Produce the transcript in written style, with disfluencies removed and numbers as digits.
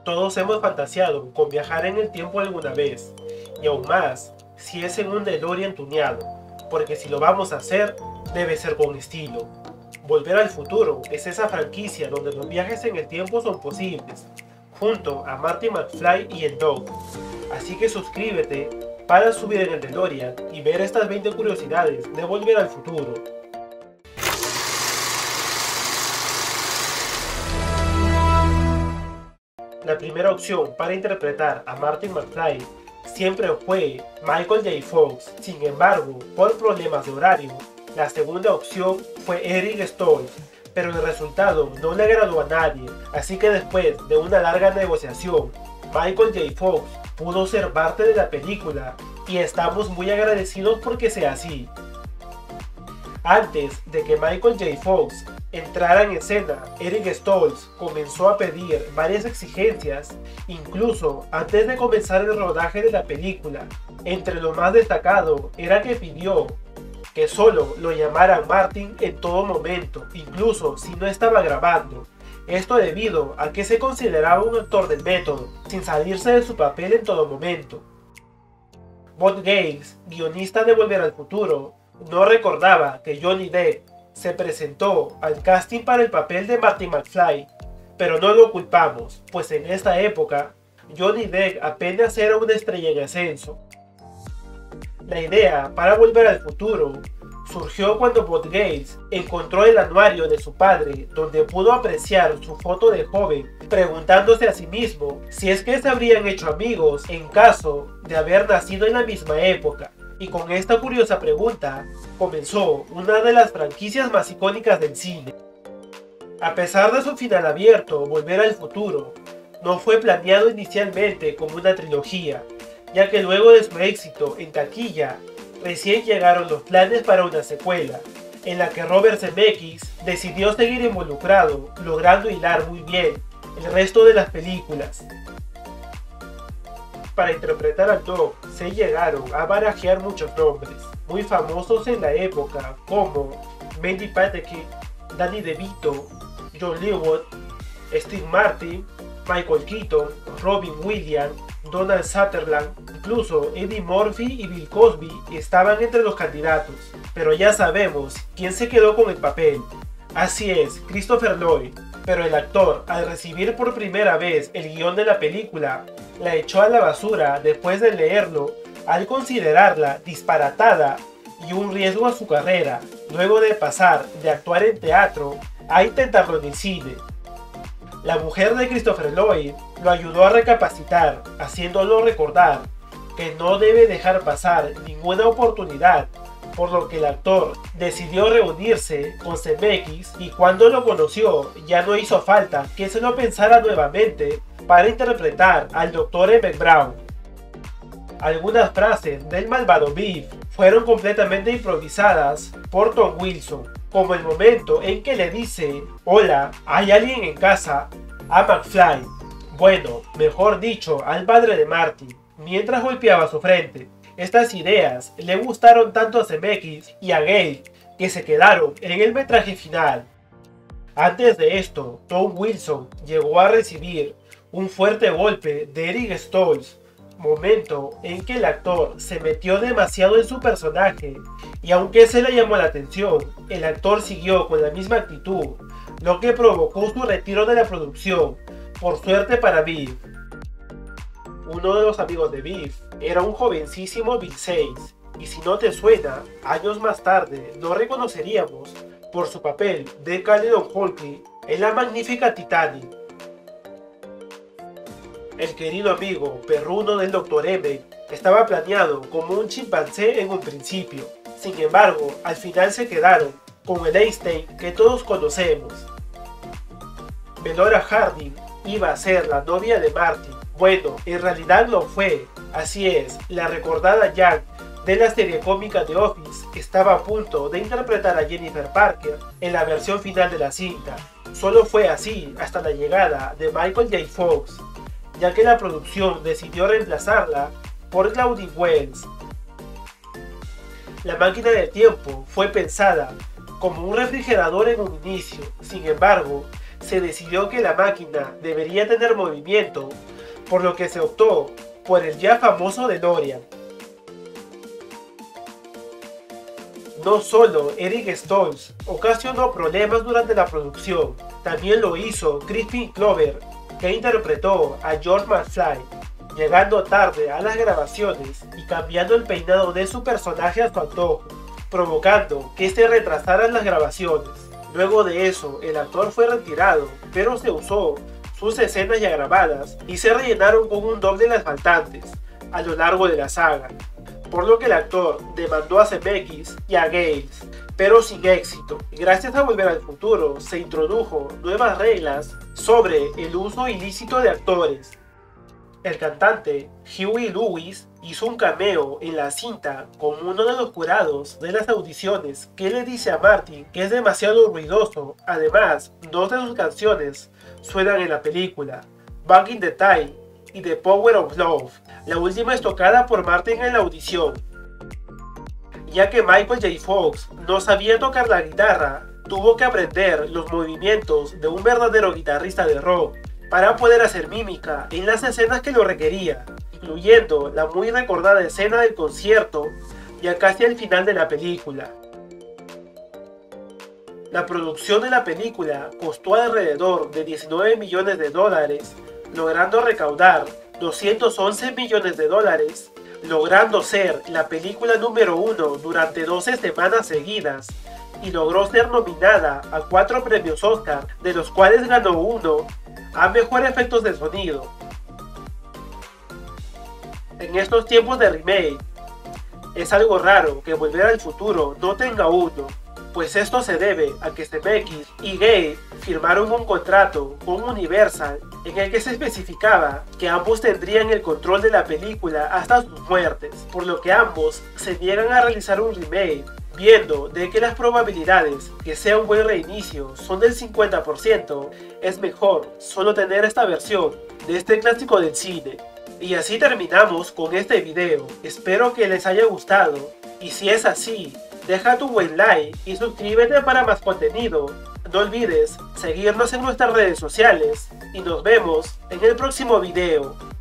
Todos hemos fantaseado con viajar en el tiempo alguna vez, y aún más si es en un DeLorean tuneado, porque si lo vamos a hacer, debe ser con estilo. Volver al futuro es esa franquicia donde los viajes en el tiempo son posibles, junto a Marty McFly y el Doc. Así que suscríbete para subir en el DeLorean y ver estas 20 curiosidades de Volver al Futuro. La primera opción para interpretar a Marty McFly siempre fue Michael J. Fox. Sin embargo, por problemas de horario, la segunda opción fue Eric Stoltz, pero el resultado no le agradó a nadie, así que después de una larga negociación, Michael J. Fox pudo ser parte de la película y estamos muy agradecidos porque sea así. Antes de que Michael J. Fox entrara en escena, Eric Stoltz comenzó a pedir varias exigencias, incluso antes de comenzar el rodaje de la película. Entre lo más destacado era que pidió que solo lo llamaran Martin en todo momento, incluso si no estaba grabando. Esto debido a que se consideraba un actor del método, sin salirse de su papel en todo momento. Bob Gale, guionista de Volver al Futuro, no recordaba que Johnny Depp se presentó al casting para el papel de Marty McFly, pero no lo culpamos, pues en esta época Johnny Depp apenas era una estrella en ascenso. La idea para Volver al Futuro surgió cuando Bob Gale encontró el anuario de su padre, donde pudo apreciar su foto de joven, preguntándose a sí mismo si es que se habrían hecho amigos en caso de haber nacido en la misma época. Y con esta curiosa pregunta comenzó una de las franquicias más icónicas del cine. A pesar de su final abierto, Volver al Futuro no fue planeado inicialmente como una trilogía, ya que luego de su éxito en taquilla, recién llegaron los planes para una secuela, en la que Robert Zemeckis decidió seguir involucrado, logrando hilar muy bien el resto de las películas. Para interpretar al Doc se llegaron a barajear muchos nombres, muy famosos en la época, como Mandy Patinkin, Danny DeVito, John Lithgow, Steve Martin, Michael Keaton, Robin Williams, Donald Sutherland, incluso Eddie Murphy y Bill Cosby estaban entre los candidatos, pero ya sabemos quién se quedó con el papel. Así es, Christopher Lloyd, pero el actor, al recibir por primera vez el guión de la película, la echó a la basura después de leerlo, al considerarla disparatada y un riesgo a su carrera, luego de pasar de actuar en teatro a intentarlo en el cine. La mujer de Christopher Lloyd lo ayudó a recapacitar, haciéndolo recordar que no debe dejar pasar ninguna oportunidad, por lo que el actor decidió reunirse con Zemeckis y cuando lo conoció ya no hizo falta que se lo pensara nuevamente para interpretar al Dr. Emmett Brown. Algunas frases del malvado Biff fueron completamente improvisadas por Tom Wilson, como el momento en que le dice "Hola, ¿hay alguien en casa?" a McFly, bueno, mejor dicho, al padre de Marty, mientras golpeaba su frente. Estas ideas le gustaron tanto a Zemeckis y a Gale que se quedaron en el metraje final. Antes de esto, Tom Wilson llegó a recibir un fuerte golpe de Eric Stoltz, momento en que el actor se metió demasiado en su personaje y aunque se le llamó la atención, el actor siguió con la misma actitud, lo que provocó su retiro de la producción, por suerte para Biff. Uno de los amigos de Biff era un jovencísimo Bill Sainz, y si no te suena, años más tarde lo reconoceríamos por su papel de Caleb Holke en la magnífica Titanic. El querido amigo perruno del Dr. Emmett estaba planeado como un chimpancé en un principio, sin embargo, al final se quedaron con el Einstein que todos conocemos. Melora Harding iba a ser la novia de Marty. Bueno, en realidad lo fue, así es, la recordada Jack de la serie cómica The Office estaba a punto de interpretar a Jennifer Parker en la versión final de la cinta. Solo fue así hasta la llegada de Michael J. Fox, ya que la producción decidió reemplazarla por Claudine Wells. La máquina del tiempo fue pensada como un refrigerador en un inicio, sin embargo, se decidió que la máquina debería tener movimiento, por lo que se optó por el ya famoso DeLorean. No solo Eric Stoltz ocasionó problemas durante la producción, también lo hizo Crispin Glover, que interpretó a George McFly, llegando tarde a las grabaciones y cambiando el peinado de su personaje a su antojo, provocando que se retrasaran las grabaciones. Luego de eso, el actor fue retirado, pero se usó sus escenas ya grabadas y se rellenaron con un doble las faltantes a lo largo de la saga, por lo que el actor demandó a Zemeckis y a Gales, pero sin éxito. Gracias a Volver al Futuro se introdujo nuevas reglas sobre el uso ilícito de actores. El cantante Huey Lewis hizo un cameo en la cinta como uno de los jurados de las audiciones, que le dice a Martin que es demasiado ruidoso. Además, dos de sus canciones suenan en la película, Back in the Time y The Power of Love. La última es tocada por Martin en la audición. Ya que Michael J. Fox no sabía tocar la guitarra, tuvo que aprender los movimientos de un verdadero guitarrista de rock para poder hacer mímica en las escenas que lo requería, incluyendo la muy recordada escena del concierto ya casi al final de la película. La producción de la película costó alrededor de $19 millones, logrando recaudar $211 millones, logrando ser la película número 1 durante 12 semanas seguidas, y logró ser nominada a 4 premios Oscar, de los cuales ganó uno a Mejor Efectos de Sonido. En estos tiempos de remake, es algo raro que Volver al Futuro no tenga uno, pues esto se debe a que Zemeckis y Gale firmaron un contrato con Universal en el que se especificaba que ambos tendrían el control de la película hasta sus muertes, por lo que ambos se niegan a realizar un remake, viendo de que las probabilidades que sea un buen reinicio son del 50%, es mejor solo tener esta versión de este clásico del cine. Y así terminamos con este video, espero que les haya gustado, y si es así, deja tu buen like y suscríbete para más contenido. No olvides seguirnos en nuestras redes sociales y nos vemos en el próximo video.